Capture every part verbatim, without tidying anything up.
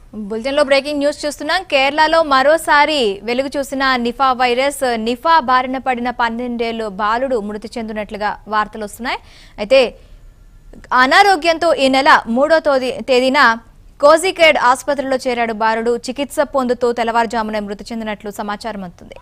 Bulletin లో breaking news చూస్తున్నాం. కేరళలో మరోసారి వెలుగు చూసిన నిఫా వైరస్. నిఫా బారిన పడిన పన్నెండేళ్ల బాలుడు మృతి చెందినట్లుగా వార్తలు వస్తున్నాయి. అయితే అనారోగ్యంతో ఈ నెల మూడో తేదీన కోజికేడ్ ఆసుపత్రిలో చేరాడు బాలుడు. చికిత్స పొందుతూ తెల్లవారుజామున మృతి చెందినట్లు సమాచారం అందుతుంది.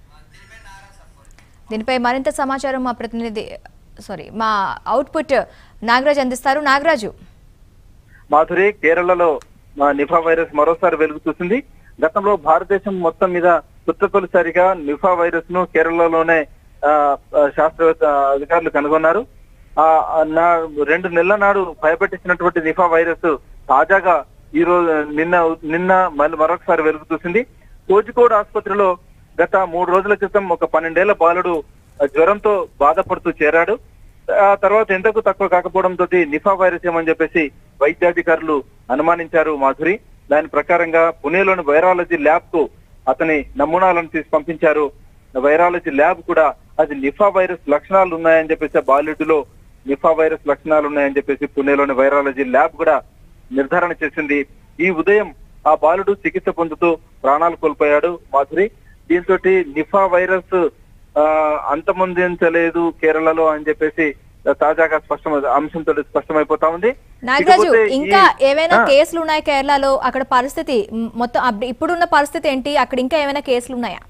దీనిపై మరింత సమాచారం మా ప్రతినిధి సారీ మా అవుట్పుట్ నాగరాజ్ అందిస్తారు. నాగరాజు. మాధురి, కేరళలో నిఫా వైరస్ మరోసారి వెలుగు చూసింది. గతంలో భారతదేశం మొత్తం మీద తొలిసారిగా నిఫా వైరస్ ను కేరళలోనే శాస్త్రవేత్త అధికారులు కనుగొన్నారు. ఆ రెండు నెలల నాడు భయపెట్టించినటువంటి నిఫా వైరస్ తాజాగా ఈ రోజు నిన్న నిన్న మళ్ళీ మరొకసారి వెలుగు చూసింది. కోజికోడ్ ఆసుపత్రిలో గత మూడు రోజుల క్రితం ఒక పన్నెండేళ్ల బాలుడు జ్వరంతో బాధపడుతూ చేరాడు. ఆ తర్వాత ఎంతకు తక్కువ కాకపోవడంతో నిఫా వైరస్ ఏమని చెప్పేసి వైద్యాధికారులు అనుమానించారు. మాధురి, దాని ప్రకారంగా పుణేలోని వైరాలజీ ల్యాబ్ కు అతని నమూనాలను తీసి పంపించారు. వైరాలజీ ల్యాబ్ కూడా అది నిఫా వైరస్ లక్షణాలు ఉన్నాయని చెప్పేసి బాలుడిలో నిఫా వైరస్ లక్షణాలు ఉన్నాయని చెప్పేసి పుణేలోని వైరాలజీ ల్యాబ్ కూడా నిర్ధారణ చేసింది. ఈ ఉదయం ఆ బాలుడు చికిత్స పొందుతూ ప్రాణాలు కోల్పోయాడు. మాధురి, దీంతో నిఫా వైరస్ ఆ అంతమొందించలేదు కేరళలో అని చెప్పేసి తాజాగా స్పష్టం అంశంతో స్పష్టమైపోతా ఉంది. నాగరాజు, ఇంకా ఏమైనా కేసులు ఉన్నాయి కేరళలో? అక్కడ పరిస్థితి మొత్తం ఇప్పుడున్న పరిస్థితి ఏంటి? అక్కడ ఇంకా ఏమైనా కేసులు ఉన్నాయా?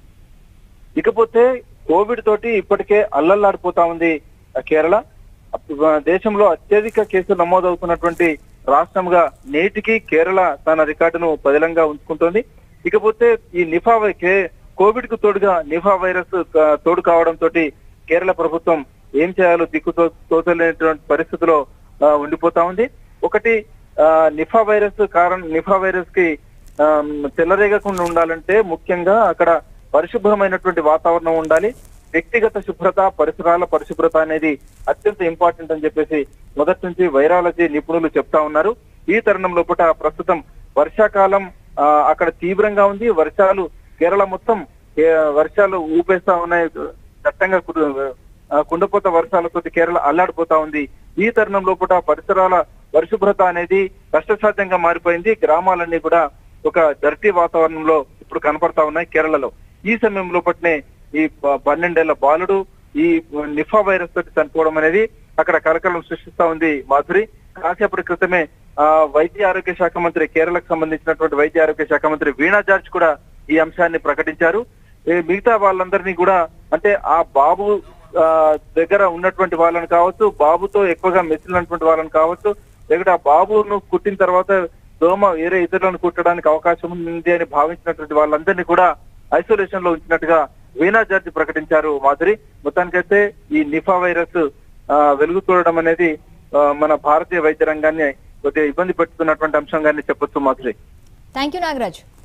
ఇకపోతే కోవిడ్ తోటి ఇప్పటికే అల్లల్లాడిపోతా ఉంది కేరళ. దేశంలో అత్యధిక కేసులు నమోదవుతున్నటువంటి రాష్ట్రంగా నేటికి కేరళ తన రికార్డును పదిలంగా ఉంచుకుంటోంది. ఇకపోతే ఈ నిఫా కోవిడ్ కు తోడుగా నిఫా వైరస్ తోడు కావడంతో కేరళ ప్రభుత్వం ఏం చేయాలో దిక్కు తోచలేనటువంటి పరిస్థితిలో ఉండిపోతా ఉంది. ఒకటి, నిఫా వైరస్ కారణం నిఫా వైరస్ కి చెలరేగకుండా ఉండాలంటే ముఖ్యంగా అక్కడ పరిశుభ్రమైనటువంటి వాతావరణం ఉండాలి. వ్యక్తిగత శుభ్రత, పరిసరాల పరిశుభ్రత అనేది అత్యంత ఇంపార్టెంట్ అని చెప్పేసి మొదటి నుంచి వైరాలజీ నిపుణులు చెప్తా ఉన్నారు. ఈ తరుణంలో పూట ప్రస్తుతం వర్షాకాలం అక్కడ తీవ్రంగా ఉంది. వర్షాలు కేరళ మొత్తం వర్షాలు ఊపేస్తా ఉన్నాయి. దట్టంగా కుండపోత వర్షాలతో కేరళ అల్లాడిపోతా ఉంది. ఈ తరుణంలో పూట పరిసరాల పరిశుభ్రత అనేది కష్టసాధ్యంగా మారిపోయింది. గ్రామాలన్నీ కూడా ఒక డర్టీ వాతావరణంలో ఇప్పుడు కనపడతా ఉన్నాయి కేరళలో. ఈ సమయంలో పట్నే ఈ పన్నెండేళ్ల బాలుడు ఈ నిఫా వైరస్ తోటి చనిపోవడం అనేది అక్కడ కలకలం సృష్టిస్తా ఉంది. మాధురి, కాసేపటి క్రితమే ఆ వైద్య ఆరోగ్య శాఖ మంత్రి, కేరళకు సంబంధించినటువంటి వైద్య ఆరోగ్య శాఖ మంత్రి వీణా జార్జ్ కూడా ఈ అంశాన్ని ప్రకటించారు. మిగతా వాళ్ళందరినీ కూడా, అంటే ఆ బాబు దగ్గర ఉన్నటువంటి వాళ్ళని కావచ్చు, బాబుతో ఎక్కువగా మెచ్చినటువంటి వాళ్ళని కావచ్చు, లేకపోతే ఆ బాబును కుట్టిన తర్వాత దోమ వేరే ఇతరులను కుట్టడానికి అవకాశం ఉంది అని భావించినటువంటి వాళ్ళందరినీ కూడా ఐసోలేషన్ లో ఉంచినట్టుగా వీణా జార్జ్ ప్రకటించారు. మాధురి, మొత్తానికైతే ఈ నిఫా వైరస్ వెలుగు చూడడం అనేది మన భారతీయ వైద్య రంగాన్ని కొద్దిగా ఇబ్బంది పెడుతున్నటువంటి అంశంగానే చెప్పొచ్చు. మాధురి. Thank you Nagaraj.